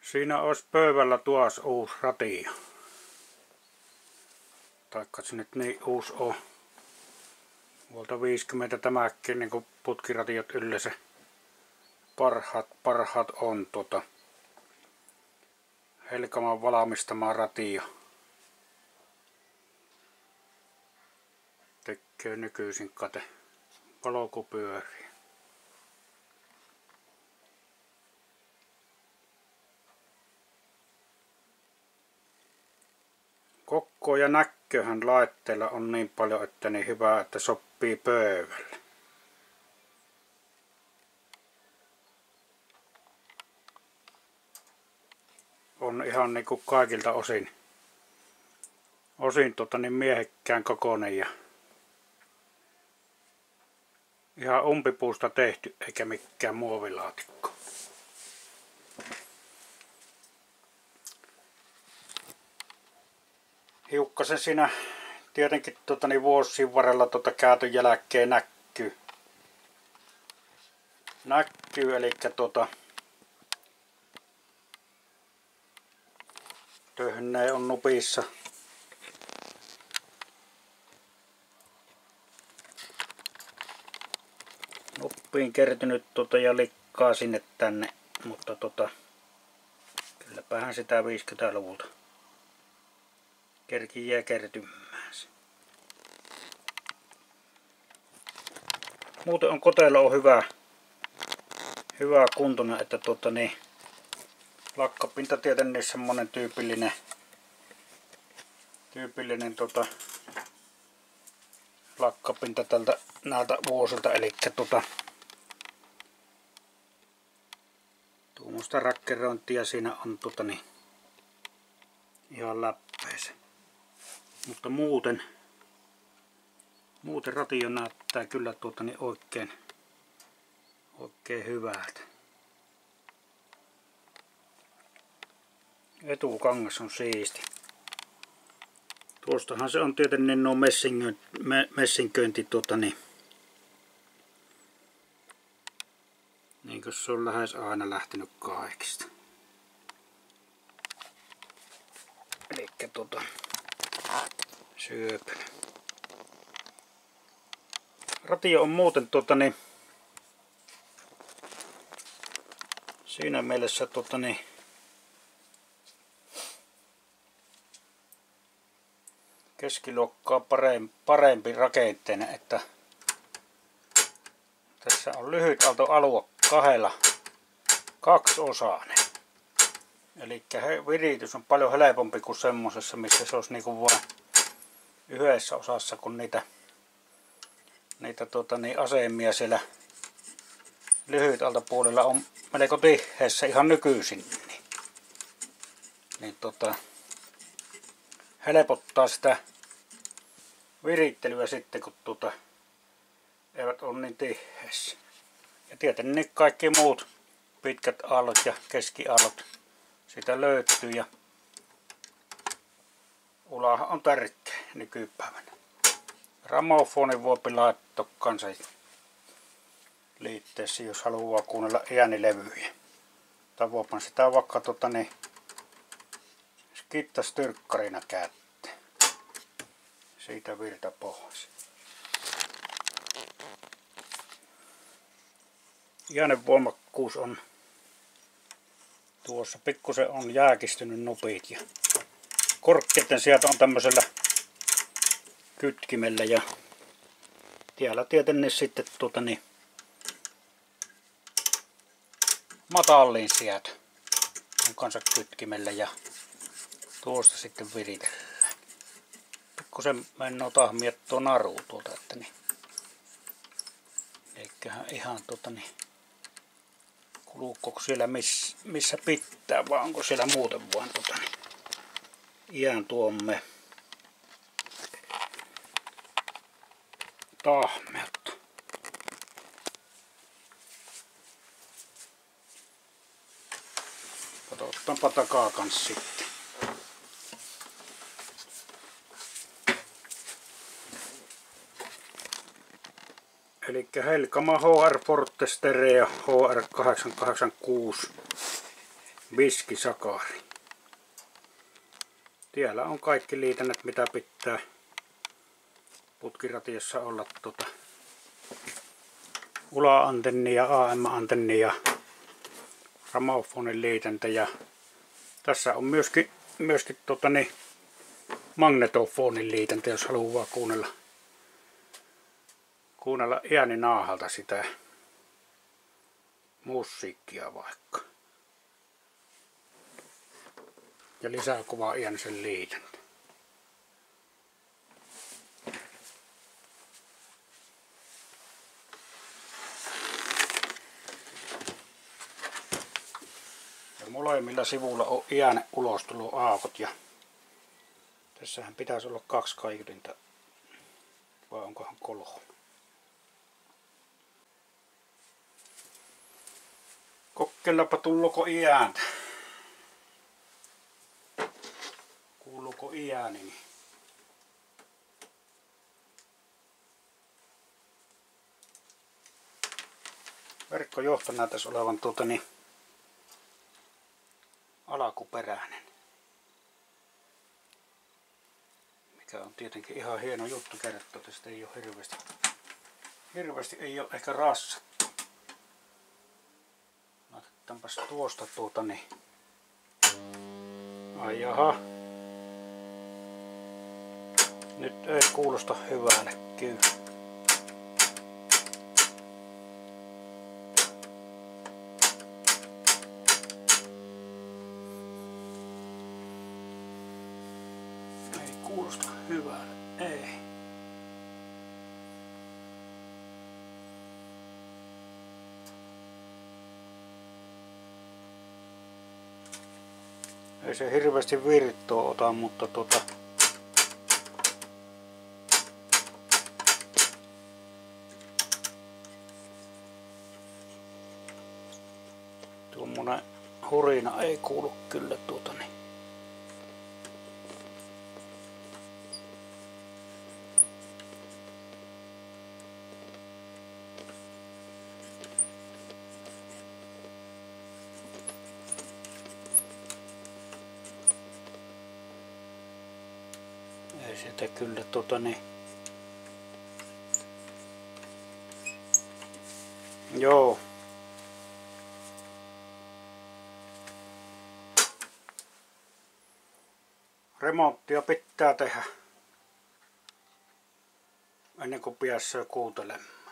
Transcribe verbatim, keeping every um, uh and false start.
Siinä olisi pöydällä tuossa uusi radio. Taikka se nyt niin uusi on. Vuolta viisikymmentä tämäkin niin kuin putkiradiot yleensä parhaat, parhaat on tuota Helkaman valmistama radio. Tekee nykyisin kate valokupyöriä. Kokko ja näkköhän laitteella on niin paljon, että niin hyvä, että sopii pöydälle. On ihan niinku kaikilta osin, osin tota niin miehekkään kokoinen ja ihan umpipuusta tehty eikä mikään muovilaatikko. Hiukkasen siinä tietenkin tota, niin vuosien varrella tota, käytön jälkeen näkyy. Näkyy, eli tota, töhnäi on nupissa. Nuppiin kertynyt tota, ja likkaa sinne tänne, mutta tota, kylläpähän sitä viisikymmentäluvulta kerkiää kertymään. Muuten on kotelo on hyvä, hyvä kuntoinen, että tuota niin, lakkapinta tietenkin semmonen tyypillinen, tyypillinen tota, lakkapinta tältä näiltä vuosilta, eli tota, tuommoista rakkerointia siinä on tota niin, ihan läppäisen. Mutta muuten, muuten radio näyttää kyllä tuota niin oikein, oikein hyvältä. Etukangas on siisti. Tuostahan se on tietenkin nuo messinköinti tuota niin, niin kuin se on lähes aina lähtenyt kaikista. Elikkä tuota syöpy. Radio on muuten tuota niin, siinä mielessä tuota niin, keskiluokkaa parempi, parempi rakenteinen, että tässä on lyhyt aaltoalue kahdella kaksiosainen. Eli viritys on paljon helpompi kuin semmosessa, missä se olisi niinku vain yhdessä osassa, kun niitä, niitä tuota, niin asemia siellä lyhyt altapuolella on melko tiheessä ihan nykyisin. Niin, niin tota, helpottaa sitä virittelyä sitten, kun tuota, eivät ole niin tiheessä. Ja tietenkin kaikki muut pitkät aallot ja keskiaallot sitä löytyy ja ulahan on tärkeä nykypäivänä. Gramofonin voi laittaa kanssa liitteessä, jos haluaa kuunnella äänilevyjä. Tai voipan sitä vaikka tota niin skittas-tyrkkarina käyttää. Siitä virta pois. Äänen voimakkuus on tuossa, pikkusen on jääkistynyt nupit ja korkkeiden sieltä on tämmöisellä kytkimellä ja täällä tietenkin sitten tuota niin matallin sieltä on kanssa kytkimellä ja tuosta sitten viritellään. Pikkusen mennään tahmia tuo naru tuolta, että niin eiköhän ihan tuota niin kuluuko siellä miss, missä pitää vai onko siellä muuten vaan tuota niin iän tuomme tahmeutta. Katsotaanpa takaa kans sitten. Eli Helkama H R Forte Stereo H R kahdeksan kahdeksan kuusi viskisakari. Tiellä on kaikki liitännät, mitä pitää putkiratiossa olla. Tuota, ula-antenni ja A M-antenni ja gramofonin liitäntä. Ja tässä on myöskin, myöskin tuota, niin, magnetofonin liitäntä, jos haluaa kuunnella, kuunnella ääninaahalta sitä musiikkia vaikka. Ja lisää kuvaa äänisen liitäntä. Ja molemmilla sivuilla on äänen ulostuloaukot ja tässähän pitäisi olla kaksi kaiutinta, vai onkohan kolme. Kokeillaanpa tulloko ääntä. Kuuluuko ääni? Verkkojohto näyttäisi olevan tuota niin alkuperäinen. Mikä on tietenkin ihan hieno juttu kertoa, että sitä ei ole hirveästi, hirveästi ei ole ehkä rassattu. Laitetaanpas tuosta tuota niin. Ai jaha. Nyt ei kuulosta hyvälle kyllä. Ei kuulosta hyvälle, ei. Ei se hirveästi virttoa ota, mutta tota tuommoinen hurina ei kuulu kyllä tuota niin. Ei sitä kyllä tuota niin. Joo. Remonttia pitää tehdä ennen kuin pääsee kuuntelemaan.